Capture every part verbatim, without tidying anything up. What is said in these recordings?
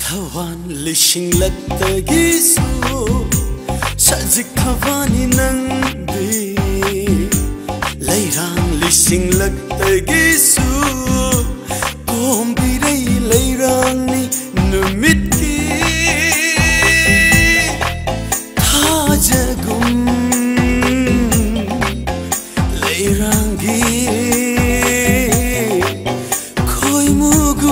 Tawan lishing lagtagisu Sajik thawani nangdi Lairang lishing lagtagisu Kombiray lairang ni numitki Thajagum Lairangi Koi mugu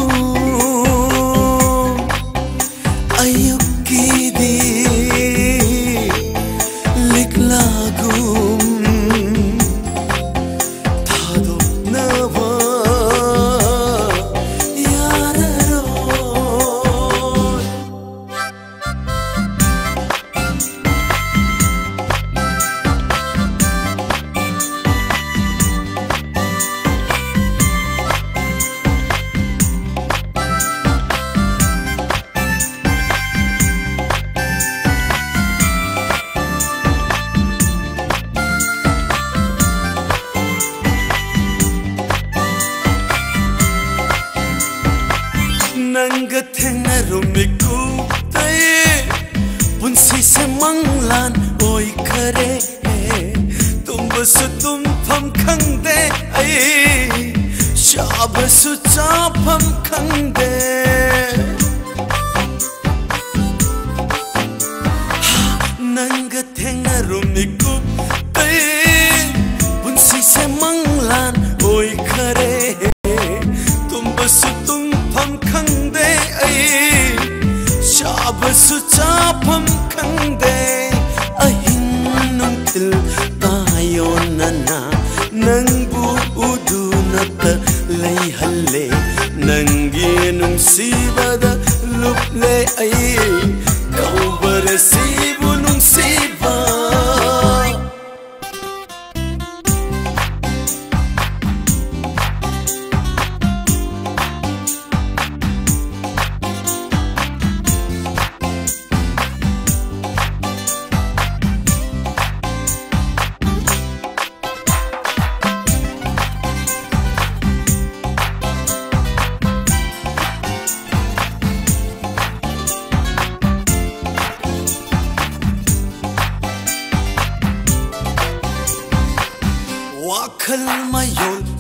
Nanga thengna rumiku tay punsi se manglan oi khare tum bas tum pham khang de ai shab su cha pham khang de Nanga thengna rumiku tay punsi se manglan oi khare tum bas tum Shabasu chapam khangde ahin nungtil tayo nana nangbu udunat lay halle nangi nungsibada luple ay kaubarasibu nungsiba Wakal mayon